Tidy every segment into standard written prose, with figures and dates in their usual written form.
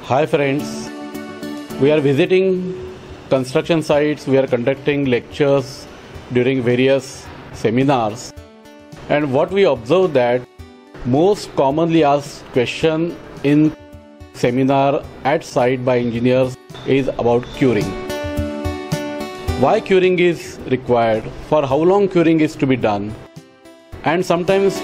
Hi friends, we are visiting construction sites, we are conducting lectures during various seminars, and what we observe that most commonly asked question in seminar at site by engineers is about curing. Why curing is required, for how long curing is to be done, and sometimes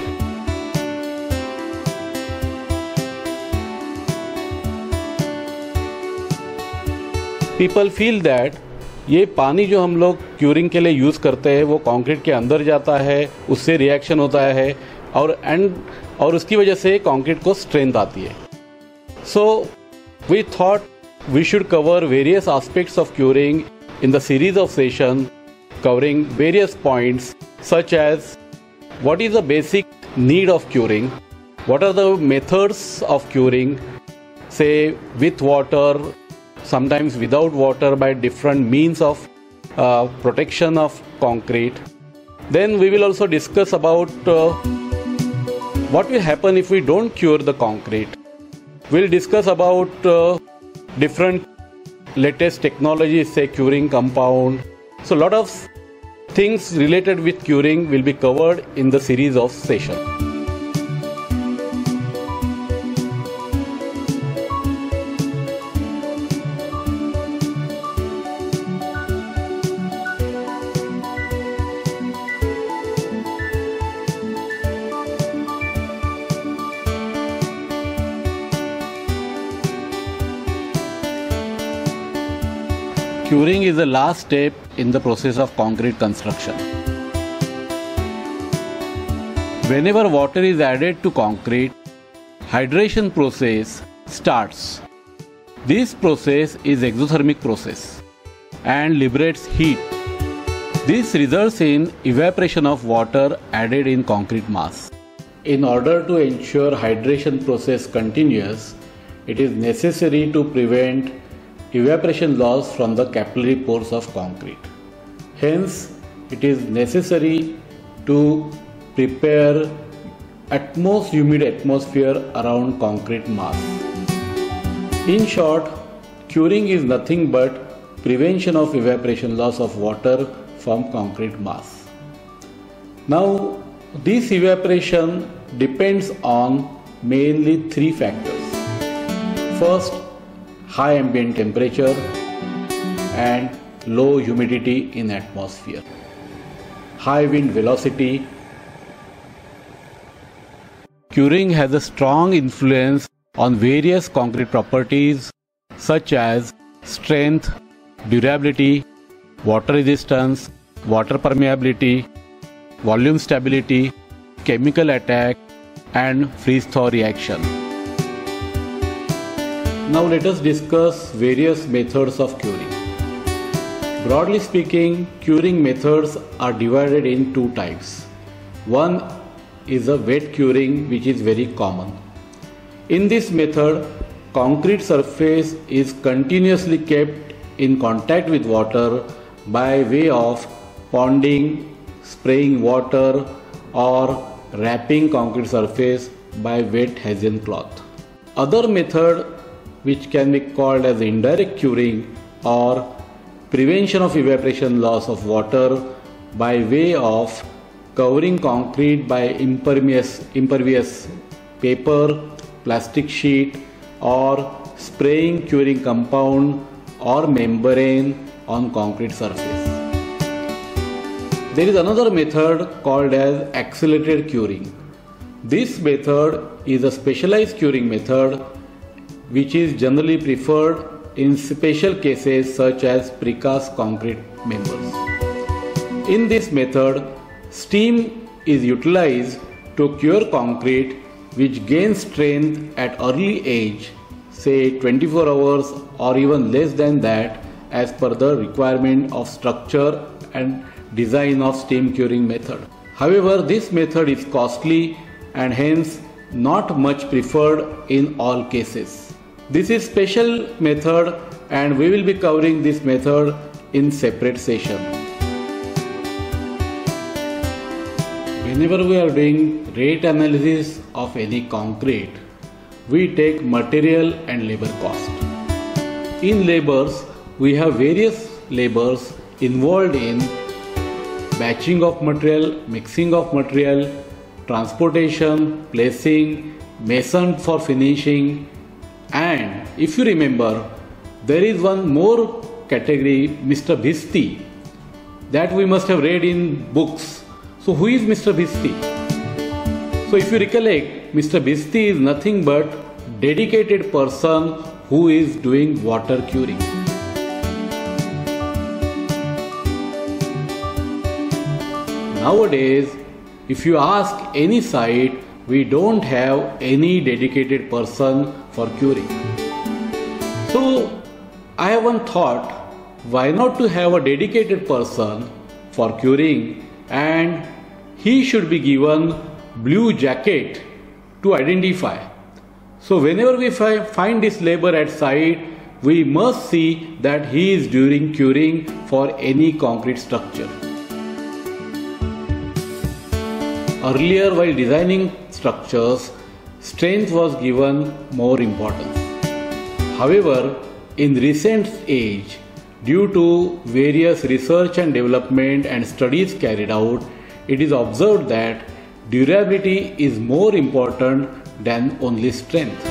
people feel that ये पानी जो हम लोग curing के लिए use करते हैं वो कंक्रीट के अंदर जाता है, उससे रिएक्शन होता है और उसकी वजह से कंक्रीट को स्ट्रेंथ आती है. So we thought we should cover various aspects of curing in the series of session covering various points such as what is the basic need of curing, what are the methods of curing, say with water, sometimes without water, by different means of protection of concrete. Then we will also discuss about what will happen if we don't cure the concrete. We'll discuss about different latest technologies, say curing compound. So a lot of things related with curing will be covered in the series of sessions. Curing is the last step in the process of concrete construction. Whenever water is added to concrete, hydration process starts. This process is exothermic process and liberates heat. This results in evaporation of water added in concrete mass. In order to ensure hydration process continues, it is necessary to prevent evaporation loss from the capillary pores of concrete. Hence, it is necessary to prepare utmost humid atmosphere around concrete mass. In short, curing is nothing but prevention of evaporation loss of water from concrete mass. Now, this evaporation depends on mainly three factors. First, high ambient temperature and low humidity in atmosphere, high wind velocity. Curing has a strong influence on various concrete properties such as strength, durability, water resistance, water permeability, volume stability, chemical attack and freeze-thaw reaction. Now let us discuss various methods of curing. Broadly speaking, curing methods are divided in two types. One is a wet curing, which is very common. In this method, concrete surface is continuously kept in contact with water by way of ponding, spraying water or wrapping concrete surface by wet Hessian cloth. Other method, which can be called as indirect curing or prevention of evaporation loss of water by way of covering concrete by impervious paper, plastic sheet or spraying curing compound or membrane on concrete surface. There is another method called as accelerated curing. This method is a specialized curing method which is generally preferred in special cases such as precast concrete members. In this method, steam is utilized to cure concrete which gains strength at early age, say 24 hours or even less than that, as per the requirement of structure and design of steam curing method. However, this method is costly and hence not much preferred in all cases. This is special method and we will be covering this method in separate session. Whenever we are doing rate analysis of any concrete, we take material and labor cost. In labors, we have various labors involved in batching of material, mixing of material, transportation, placing, mason for finishing, and if you remember, there is one more category, Mr. Bhisti, that we must have read in books. So who is Mr. Bhisti? So if you recollect, Mr. Bhisti is nothing but dedicated person who is doing water curing. Nowadays, if you ask any site, we don't have any dedicated person for curing. So I have one thought, why not to have a dedicated person for curing, and he should be given blue jacket to identify. So whenever we find this labor at site, we must see that he is doing curing for any concrete structure. Earlier, while designing structures, strength was given more importance. However, in recent age, due to various research and development and studies carried out, it is observed that durability is more important than only strength.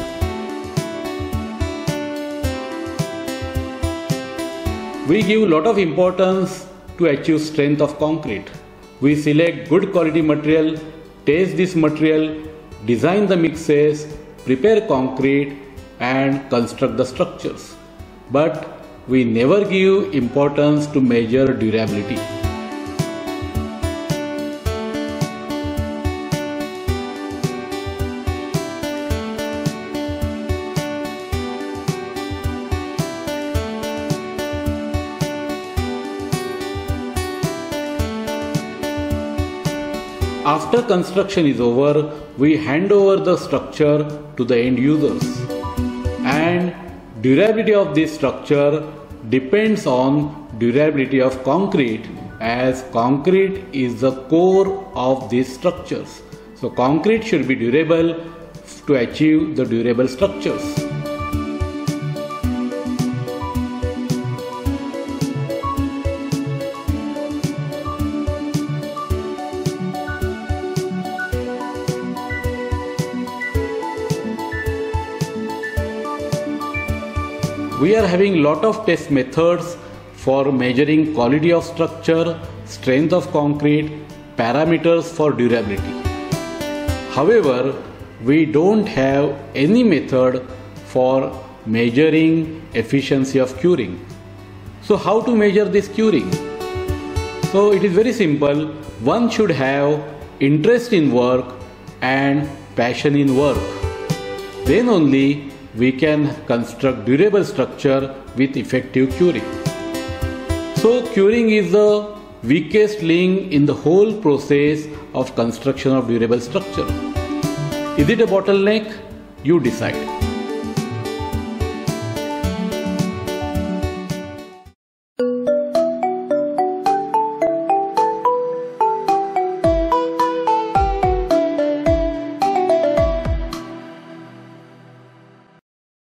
We give a lot of importance to achieve strength of concrete. We select good quality material, test this material, design the mixes, prepare concrete and construct the structures. But we never give importance to measure durability. After construction is over, we hand over the structure to the end users, and durability of this structure depends on durability of concrete, as concrete is the core of these structures. So concrete should be durable to achieve the durable structures. We are having lot of test methods for measuring quality of structure, strength of concrete, parameters for durability. However, we don't have any method for measuring efficiency of curing. So how to measure this curing? So it is very simple. One should have interest in work and passion in work. Then only we can construct durable structure with effective curing. So curing is the weakest link in the whole process of construction of durable structure. Is it a bottleneck? You decide.